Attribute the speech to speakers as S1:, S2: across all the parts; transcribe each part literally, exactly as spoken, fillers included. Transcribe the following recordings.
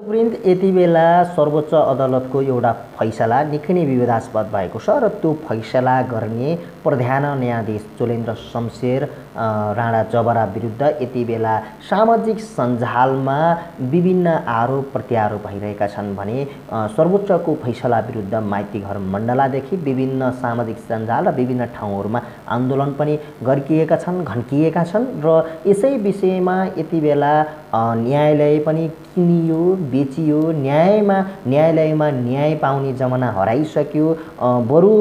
S1: Print यति बेला सर्वोच्च अदालतको एउटा फैसला निकै नै विवादास्पद भएको छ र त्यो फैसला गर्ने प्रधान न्यायाधीश चोलेन्द्र शमशेर राणा जबरा विरुद्ध यति बेला सामाजिक सञ्जालमा विभिन्न आरोप प्रत्यारोप भइरहेका छन् भने सर्वोच्चको फैसला विरुद्ध माइतीघर मण्डलादेखि विभिन्न सामाजिक सञ्जाल र विभिन्न ठाउँहरूमा आन्दोलन पनि गरिएका छन् घन्किएका छन् र यसै विषयमा यति बेला न्यायालय पनि किनियो बेचियो न्यायमा न्यायालयमा न्याय पाउने जमाना हराइसक्यो बरु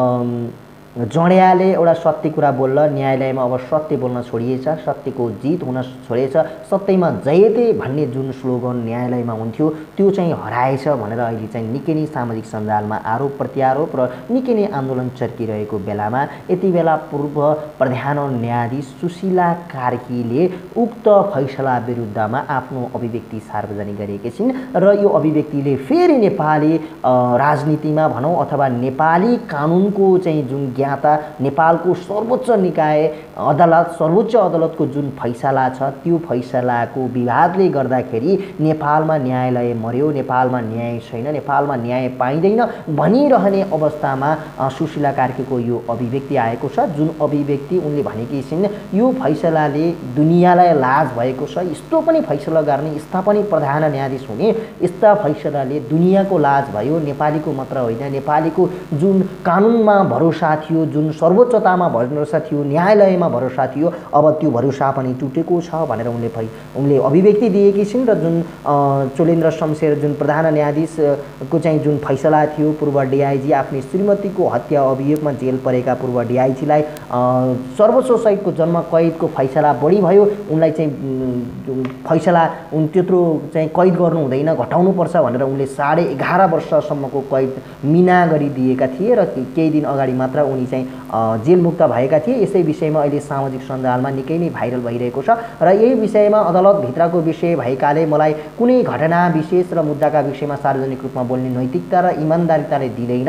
S1: जड्याले एउटा सत्य कुरा बोल्न न्यायालयमा अब सत्य बोल्न छोडिएछ सत्यको जित हुन छोडिएछ सत्यमा जयते भन्ने जुन स्लोगन न्यायालयमा हुन्थ्यो त्यो चाहिँ हराएछ भनेर अहिले चाहिँ निकै नै सामाजिक सञ्जालमा आरोप प्रत्यारोप र निकै नै आन्दोलन चर्किरहेको बेलामा यति बेला पूर्व प्रधान न्यायाधीश सुशीला कार्कीले उक्त फैसला विरुद्धमा आफ्नो अभिव्यक्ति सार्वजनिक गरेकी छिन् र यो अभिव्यक्तिले फेरि नेपाली राजनीतिमा भनौँ अथवा नेपाली कानुनको चाहिँ जुन ज्ञाता नेपालको सर्वोच्च निकाय अदालत सर्वोच्च अदालतको जुन फैसला छ त्यो फैसलाको विवादले गर्दाखेरि नेपालमा न्यायालय मर्यो नेपालमा न्याय छैन नेपालमा न्याय पाइँदैन भनिरहने अवस्थामा सुशीला कार्कीको यो अभिव्यक्ति आएको छ जुन अभिव्यक्ति उनले भनेकी छिन् यो फैसलाले दुनियाँलाई लाज भएको छ यस्तो पनि फैसला गर्ने यस्ता पनि प्रधान न्यायाधीश हुने यस्ता फैसलाले दुनियाँको लाज भयो नेपालीको मात्र होइन नेपालीको जुन कानुनमा भरोसा थियो जुन सर्वोच्चतामा भरोसा थियो न्यायालयमा भरोसा थियो अब त्यो भरोसा पनि टुटेको छ भनेर उनले उनले अभिव्यक्ति दिएकी छिन् र जुन चोलेन्द्र शमशेर जुन प्रधान न्यायाधीशको चाहिँ जुन फैसला थियो पूर्व डिआइजी आफ्नो श्रीमतीको हत्या अभियोगमा जेल परेका पूर्व डिआइजीलाई सर्वोच्च सहितको जन्म कैदको फैसला बढी भयो उनलाई चाहिँ फैसला उन त्यत्रो चाहिँ कैद गर्नु हुँदैन घटाउनुपर्छ भनेर उनले साढे एघार वर्षसम्मको कैद मिना गरिदिएका थिए र केही दिन अगाडि मात्र उनी चाहिँ जेलमुक्त भएका थिए यसै विषयमा अहिले सामाजिक सञ्जालमा निकै नै भाइरल भइरहेको छ र यही विषयमा अदालतभित्रको विषय भएकाले मलाई कुनै घटना विशेष र मुद्दाका विषयमा सार्वजनिक रूपमा बोल्ने नैतिकता र इमान्दारिताले दिँदैन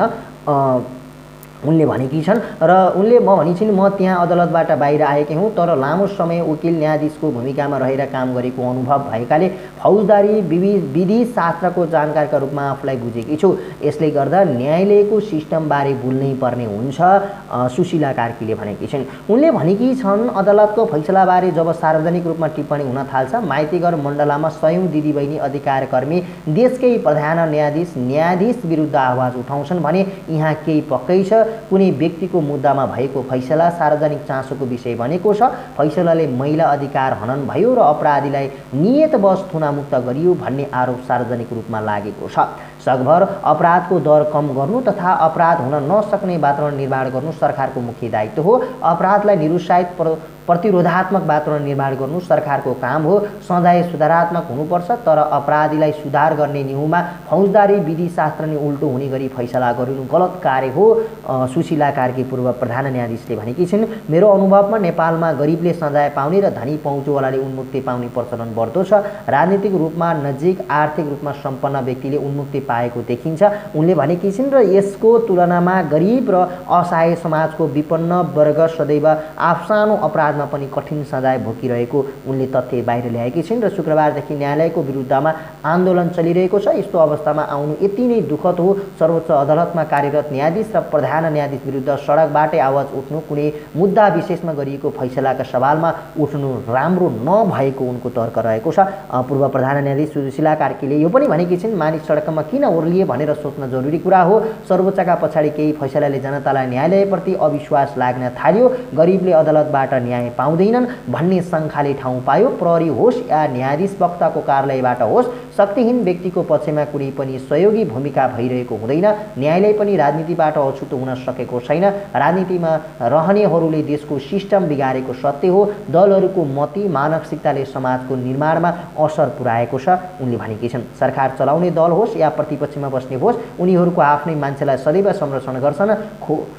S1: उनले भनेकी छन् र उनले म भनी छिन् म त्यहाँ अदालतबाट बाहिर आएकी हुँ तर लामो समय वकिल न्यायाधीशको भूमिकामा रहेर काम गरेको अनुभव भएकाले फौजदारी विधि शास्त्रको जानकारका रूपमा आफूलाई बुझेकी छु यसले गर्दा न्यायालयको सिस्टमबारे बोल्नै पर्ने हुन्छ सुशीला कार्कीले भनेकी छिन् उनले भनेकी छन् अदालतको फैसलाबारे जब सार्वजनिक रूपमा टिप्पणी हुन थाल्छ माइतीघर मण्डलामा सयौं दिदीबहिनी अधिकारकर्मी देशकै प्रधान न्यायाधीश न्यायाधीश विरुद्ध आवाज उठाउँछन् भने यहाँ केही पक्कै छ कुनै व्यक्तिको मुद्दामा भएको फैसला सार्वजनिक चासोको विषय बनेको छ फैसलाले महिला अधिकार हनन भयो र अपराधीलाई नियतवश थुनामुक्त गरियो भन्ने आरोप सार्वजनिक रूपमा लागेको छ सकभर अपराधको दर कम गर्नु तथा अपराध हुन नसक्ने वातावरण निर्माण गर्नु सरकारको मुख्य दायित्व हो अपराधलाई निरुत्साहित प्रतिरोधात्मक वातावरण निर्माण गर्नु सरकारको काम हो सजाय सुधारात्मक हुनुपर्छ तर अपराधीलाई सुधार गर्ने निहुमा फौजदारी विधि शास्त्र नै उल्टो हुने गरी फैसला गरिनु गलत कार्य हो सुशीला कार्की पूर्व प्रधान न्यायाधीशले भनेकी छिन् मेरो अनुभवमा नेपालमा गरिबले सजाय पाउने र धनी पहुँचोवालाले उन्मुक्ति पाउने प्रचलन बढ्दो छ राजनीतिक रूपमा नजिक आर्थिक रूपमा सम्पन्न व्यक्तिले उन्मुक्ति पाएको देखिन्छ उनले भनेकी छिन् र यसको तुलनामा गरिब र असहाय समाजको विपन्न वर्ग सदैव आफ्सानो अपराधमा पनि कठिन सजाय भोगिरहेको उनले तथ्य बाहिर ल्याएकी छिन् र शुक्रबारदेखि न्यायालयको विरुद्धमा आन्दोलन चलिरहेको छ यस्तो अवस्थामा आउनु यति नै दुःखद हो सर्वोच्च अदालतमा कार्यरत न्यायाधीश र प्रधान न्यायाधीश विरुद्ध सडकबाटै आवाज उठ्नु कुनै मुद्दा विशेषमा गरिएको फैसलाका सवालमा उठ्नु राम्रो नभएको उनको तर्क रहेको छ पूर्व प्रधान न्यायाधीश सुशीला कार्कीले यो पनि भनेकी छिन् मानिस सडकमा किन ओर्लिए भनेर सोच्न जरुरी कुरा हो सर्वोच्चका पछाडि केही फैसलाले जनतालाई न्यायालयप्रति अविश्वास लाग्न थाल्यो गरिबले अदालतबाट न्याय पाउँदैनन् भन्ने शङ्काले ठाउँ पायो प्रहरी होस् या न्यायाधीश वक्ताको कार्यालयबाट होस् शक्तिहीन व्यक्तिको पक्षमा कुनै पनि सहयोगी भूमिका भइरहेको हुँदैन न्यायालय पनि राजनीतिबाट अछुतो हुन सकेको छैन राजनीतिमा रहनेहरूले देशको सिस्टम बिगारेको सत्य हो दलहरूको मती मानसिकताले समाजको निर्माणमा असर पुर्याएको छ उनले भनेकी छन् सरकार चलाउने दल होस् या प्रतिपक्षमा बस्ने होस् उनीहरूको आफ्नै मान्छेलाई सदैव संरक्षण गर्छन् खो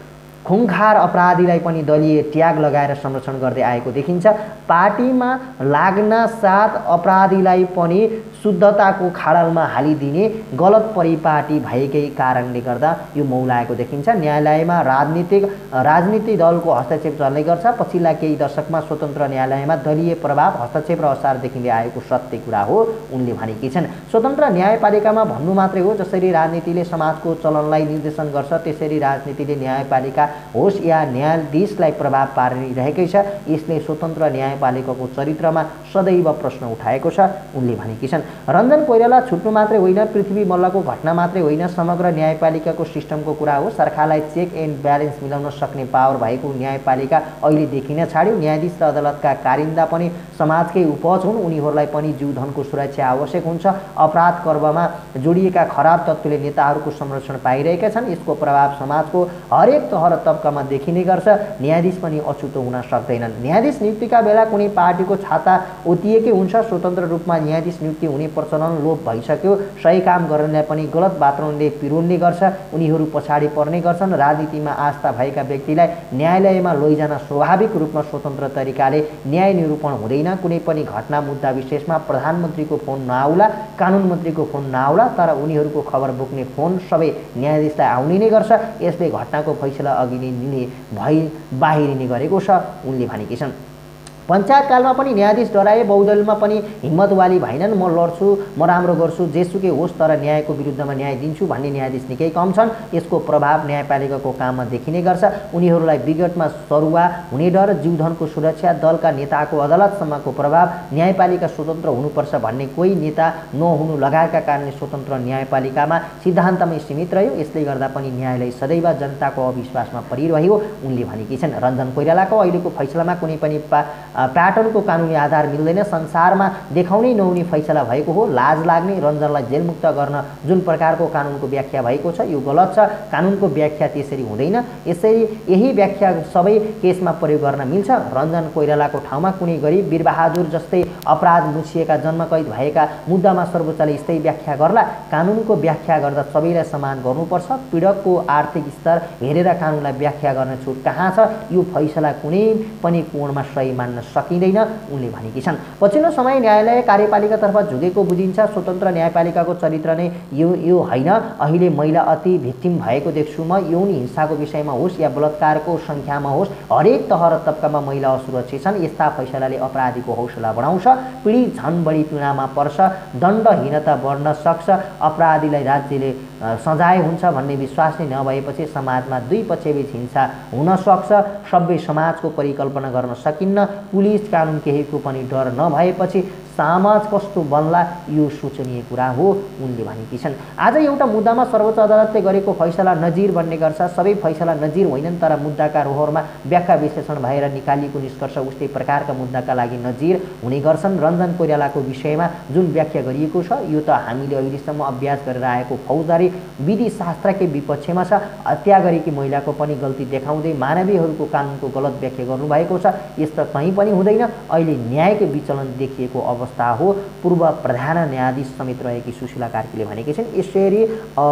S1: खुङखार अपराधीलाई पनि दलीय ट्याग लगाएर संरक्षण गर्दै आएको देखिन्छ। पार्टीमा लाग्न साथ अपराधीलाई पनि शुद्धताको खाडलमा हालिदिने गलत परिपाटी भएकै कारणले गर्दा यो मौलाएको देखिन्छ। न्यायालयमा राजनीतिक राजनीतिक दलको हस्तक्षेप चल्ने गर्छ। पछिल्ला केही दशकमा स्वतन्त्र न्यायालयमा दलीय प्रभाव, हस्तक्षेप र असार देखिँदै आएको सत्य कुरा हो उनले भनेकी छन्। स्वतन्त्र न्यायपालिकामा भन्नु मात्रै हो, जसरी राजनीतिले समाजको चलनलाई निर्देशन गर्छ त्यसरी राजनीतिले न्यायपालिका होस् या न्यायाधीशलाई प्रभाव पारिरहेकै छ। यसले स्वतन्त्र न्यायपालिकाको चरित्रमा सदैव प्रश्न उठाएको छ उनले भनेकी छन्। रञ्जन कोइराला छुट्नु मात्रै होइन, पृथ्वी मल्लको घटना मात्रै होइन, समग्र न्यायपालिकाको सिस्टमको कुरा हो। सरकारलाई चेक एन्ड ब्यालेन्स मिलाउन सक्ने पावर भएको न्यायपालिका अहिले देखिन छाड्यो। न्यायाधीश र अदालतका कारिन्दा पनि समाजकै उपज हुन्। उनीहरूलाई पनि जीवधनको सुरक्षा आवश्यक हुन्छ। अपराध कर्ममा जोडिएका खराब तत्त्वले नेताहरूको संरक्षण पाइरहेका छन्। यसको प्रभाव समाजको हरेक तह र तबकामा देखिने गर्छ। न्यायाधीश पनि अछुतो हुन सक्दैनन्। न्यायाधीश नियुक्तिका बेला कुनै पार्टीको छाता ओतिएकै हुन्छ। स्वतन्त्र रूपमा न्यायाधीश नियुक्ति हुने प्रचलन लोप भइसक्यो। सही काम गर्नेलाई पनि गलत वातावरणले पिरोल्ने गर्छ। उनीहरू पछाडि पर्ने गर्छन्। राजनीतिमा आस्था भएका व्यक्तिलाई न्यायालयमा लैजान स्वाभाविक रूपमा स्वतन्त्र तरिकाले न्याय निरूपण हुँदैन। कुनै पनि घटना मुद्दा विशेषमा प्रधानमन्त्रीको फोन नआउला, कानुन मन्त्रीको फोन नआउला, तर उनीहरूको खबर बोक्ने फोन सबै न्यायाधीशलाई आउने नै गर्छ। यसले घटनाको फैसला अघि नै लिने भई बाहिरिने गरेको छ उनले भनेकी छन्। पञ्चायतकालमा पनि न्यायाधीश डराए, बहुदलमा पनि हिम्मतवाली भएनन्। म लड्छु, म राम्रो गर्छु, जेसुकै होस् तर न्यायको विरुद्धमा न्याय दिन्छु भन्ने न्यायाधीश निकै कम छन्। यसको प्रभाव न्यायपालिकाको काममा देखिने गर्छ। उनीहरूलाई विगतमा सरुवा हुने डर, जीवधनको सुरक्षा, दलका नेताको अदालतसम्मको प्रभाव, न्यायपालिका स्वतन्त्र हुनुपर्छ भन्ने कोही नेता नहुनु लगायतका कारणले स्वतन्त्र न्यायपालिकामा सिद्धान्तमै सीमित रह्यो। यसले गर्दा पनि न्यायालय सदैव जनताको अविश्वासमा परिरह्यो उनले भनेकी छन्। रञ्जन कोइरालाको अहिलेको फैसलामा कुनै पनि प्याटर्नको कानुनी आधार मिल्दैन। संसारमा देखाउनै नहुने फैसला भएको हो। लाज लाग्ने, रञ्जनलाई जेलमुक्त गर्न जुन प्रकारको कानुनको व्याख्या भएको छ यो गलत छ। कानुनको व्याख्या त्यसरी हुँदैन। यसरी यही व्याख्या सबै केसमा प्रयोग गर्न मिल्छ। रञ्जन कोइरालाको ठाउँमा कुनै गरिब वीरबहादुर जस्तै अपराध मुछिएका, जन्मकैद भएका मुद्दामा सर्वोच्चले यस्तै व्याख्या गर्ला। कानुनको व्याख्या गर्दा सबैलाई समान गर्नुपर्छ। पीडकको आर्थिक स्तर हेरेर कानुनलाई व्याख्या गर्ने छुट कहाँ छ? यो फैसला कुनै पनि कोणमा सही मान्न सकिँदैन उनले भनेकी छन्। पछिल्लो समय न्यायालय कार्यपालिकातर्फ झुकेको बुझिन्छ। स्वतन्त्र न्यायपालिकाको चरित्र नै यो यो होइन। अहिले महिला अति भिक्टिम भएको देख्छु म। यौन हिंसाको विषयमा होस् या बलात्कारको सङ्ख्यामा होस्, हरेक तह र तबकामा महिला असुरक्षित छन्। यस्ता फैसलाले अपराधीको हौसला बढाउँछ। पीडित झन बढी पीडामा पर्छ। दण्डहीनता बढ्न सक्छ। अपराधीलाई राज्यले सजाय हुन्छ भन्ने विश्वास नै नभएपछि समाजमा दुई पक्षबीच हिंसा हुन सक्छ। सभ्य समाजको परिकल्पना गर्न सकिन्न। पुलिस कानुन केहीको पनि डर नभएपछि समाज कस्तो बन्ला यो सोचनीय कुरा हो उनले भनेकी छन्। आज एउटा मुद्दामा सर्वोच्च अदालतले गरेको फैसला नजिर बन्ने गर्छ। सबै फैसला नजिर होइनन्, तर मुद्दाका रोहरमा व्याख्या विश्लेषण भएर निकालिएको निष्कर्ष उस्तै प्रकारका मुद्दाका लागि नजिर हुने गर्छन्। रञ्जन कोइरालाको विषयमा जुन व्याख्या गरिएको छ यो त हामीले अहिलेसम्म अभ्यास गरेर आएको फौजदारी विधि शास्त्रकै विपक्षमा छ। हत्या गरेकी महिलाको पनि गल्ती देखाउँदै मानवीयहरूको कानुनको गलत व्याख्या गर्नुभएको छ। यस्तो कहीँ पनि हुँदैन। अहिले न्यायको विचलन देखिएको अवस्था हो। पूर्व प्रधान न्यायाधीश समेत रहेकी सुशीला कार्कीले भनेकी छिन्। यसरी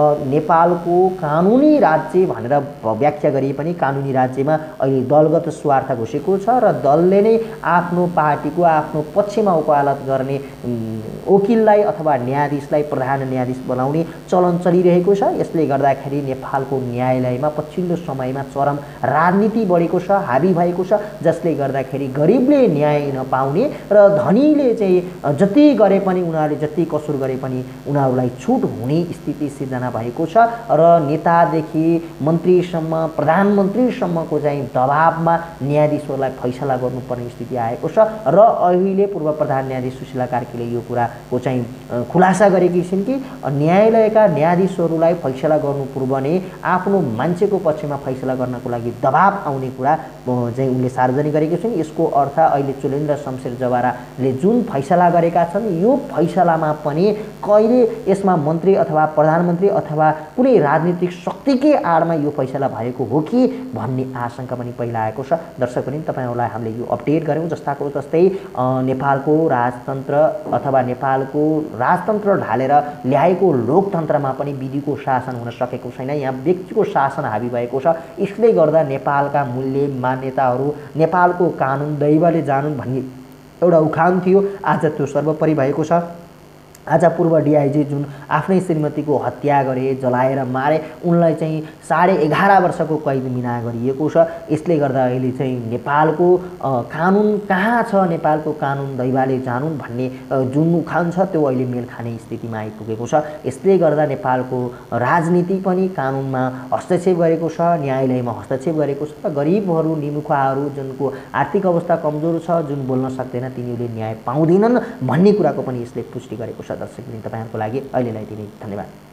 S1: नेपालको कानुनी राज्य भनेर व्याख्या गरे पनि कानुनी राज्यमा अहिले दलगत स्वार्थ घुसेको छ र दलले नै आफ्नो पार्टीको आफ्नो पक्षमा वकालत गर्ने वकिललाई अथवा न्यायाधीशलाई प्रधान न्यायाधीश बनाउने चलन चलिरहेको छ। यसले गर्दाखेरि नेपालको न्यायालयमा पछिल्लो समयमा चरम राजनीति बढेको छ, हाबी भएको छ, जसले गर्दाखेरि गरिबले न्याय नपाउने र धनीले चाहिँ जति गरे पनि उनीहरूले जति कसुर गरे पनि उनीहरूलाई छुट हुने स्थिति सिर्जना भएको छ र नेतादेखि मन्त्रीसम्म प्रधानमन्त्रीसम्मको चाहिँ दबावमा न्यायाधीशहरूलाई फैसला गर्नुपर्ने स्थिति आएको छ र अहिले पूर्व प्रधान न्यायाधीश सुशीला कार्कीले यो कुराको चाहिँ खुलासा गरेकी छिन् कि न्यायालयका न्यायाधीशहरूलाई फैसला गर्नु पूर्व नै आफ्नो मान्छेको पक्षमा फैसला गर्नको लागि दबाव आउने कुरा चाहिँ उनले सार्वजनिक गरेकी छिन्। यसको अर्थ अहिले चुलेन्द्र शमशेर जवाराले जुन फैसला फैसला गरेका छन्। यो फैसलामा पनि कहिले यसमा मन्त्री अथवा प्रधानमन्त्री अथवा कुनै राजनीतिक शक्तिकै आडमा यो फैसला भएको हो कि भन्ने आशंका पनि पहिला आएको छ। दर्शक पनि तपाईँहरूलाई हामीले यो अपडेट गऱ्यौँ। जस्ताको जस्तै नेपालको राजतन्त्र अथवा नेपालको राजतन्त्र ढालेर ल्याएको लोकतन्त्रमा पनि विधिको शासन हुन सकेको छैन। यहाँ व्यक्तिको शासन हावी भएको छ। यसले गर्दा नेपालका मूल्य मान्यताहरू नेपालको कानुन दैवले जानुन् भन्ने एउटा उखान थियो, आज त्यो सर्वोपरि भएको छ। आज पूर्व डिआइजी जुन आफ्नै श्रीमतीको हत्या गरे, जलाएर मारे, उनलाई चाहिँ साढे एघार वर्षको कैद मिना गरिएको छ। यसले गर्दा अहिले चाहिँ नेपालको कानुन कहाँ छ, नेपालको कानुन दैवाले जानुन् भन्ने जुन उखान छ त्यो अहिले मेल खाने स्थितिमा आइपुगेको छ। यसले गर्दा नेपालको राजनीति पनि कानुनमा हस्तक्षेप गरेको छ, न्यायालयमा हस्तक्षेप गरेको छ। गरिबहरू, निमुखाहरू, जुनको आर्थिक अवस्था कमजोर छ, जुन बोल्न सक्दैन, तिनीहरूले न्याय पाउँदैनन् भन्ने कुराको पनि यसले पुष्टि गरेको छ। दर्शक वृन्द, तपाईहरुको लागि अहिलेलाई यति नै, धन्यवाद।